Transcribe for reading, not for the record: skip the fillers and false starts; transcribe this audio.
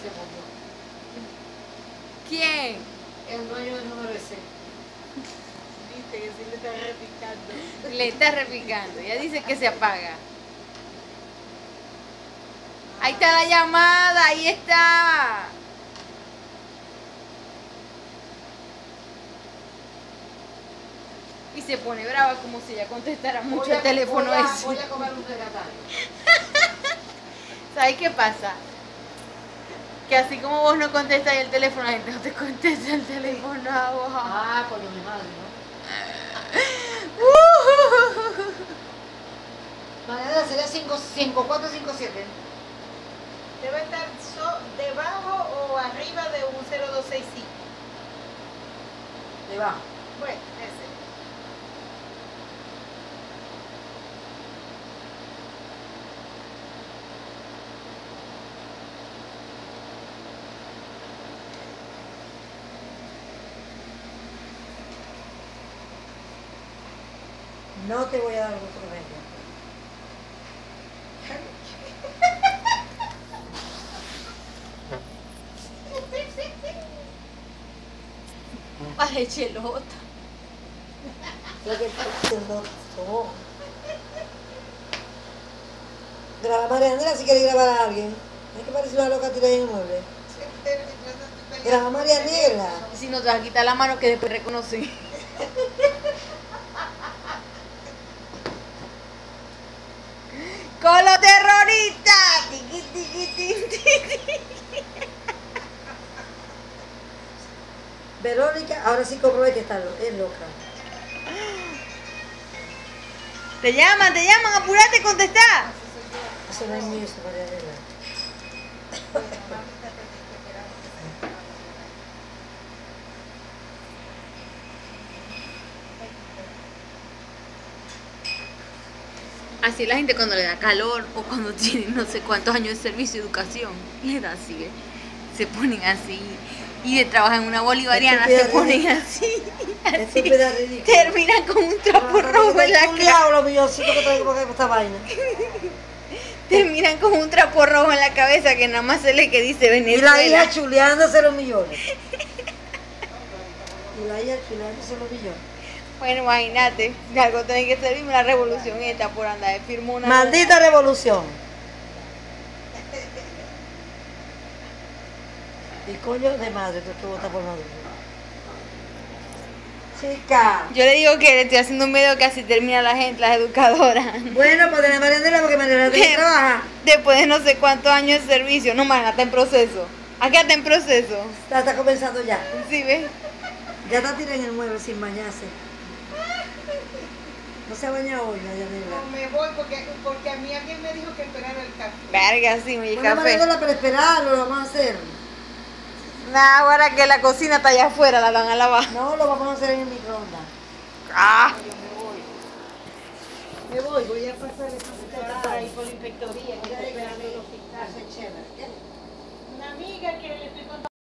se murió. ¿Quién? El dueño del número ese. Dice que sí le está repicando. Le está repicando. Ella dice que se apaga. Ahí está la llamada, ahí está. Y se pone brava como si ella contestara mucho el teléfono ese. Voy a comer un regatario. ¿Sabes qué pasa? Que así como vos no contestas el teléfono, la gente no te contesta el teléfono a vos. Ah, coño, mi madre, ¿no? Mañana sería 5457. Debe estar debajo o arriba de un 0265. Debajo. Bueno, ese. No te voy a dar otro remedio. Ay, chelota. Lo que está haciendo todo. Graba a María Andrea si quiere grabar a alguien. Es que parece una loca tirada en el mueble. Graba a María Negra. Si no te vas a quitar la mano que después reconocen. ¡Con los terroristas! Tiqui, tiqui, tiqui, tiqui. Verónica, ahora sí comprobé que está es loca. Te llaman, apúrate, contestá. Eso no es mío, eso, María Negra. Así la gente cuando le da calor o cuando tiene no sé cuántos años de servicio de educación, le da así, ¿ves? Se ponen así. Y de trabajar en una bolivariana se ponen así. Así. Estúpida ridícula. Terminan con un trapo rojo en la cara. diablo, milloncito que traigo para esta vaina. Terminan con un trapo rojo en la cabeza que nada más se le que dice Y Venezuela. la hija chuleándose los millones. Y la hija chuleándose los millones. Bueno, imagínate, de algo tiene que servirme la revolución esta por andar de firma una. Maldita revolución. Y coño de madre, tú votas por Maduro. Chica. Yo le digo que le estoy haciendo un video que así termina la gente, las educadoras. Bueno, pues de la María Andrea porque María Andrea trabaja. Después de no sé cuántos años de servicio, no más, está en proceso. Aquí está en proceso. Está comenzando ya. ¿Sí ves? Ya está tirada en el mueble sin bañarse. No se ha bañado hoy, María No Negra. me voy porque a mí alguien me dijo que esperara el café. Verga, sí, mi Bueno, María café. Negra, para esperarlo, lo vamos a hacer. Nah, ahora que la cocina está allá afuera, la van a lavar. No, lo vamos a hacer en el microondas. Ah. Me voy a pasar Por ahí por la inspectoría, que está esperando los Hace chévere. Una amiga que le estoy contando.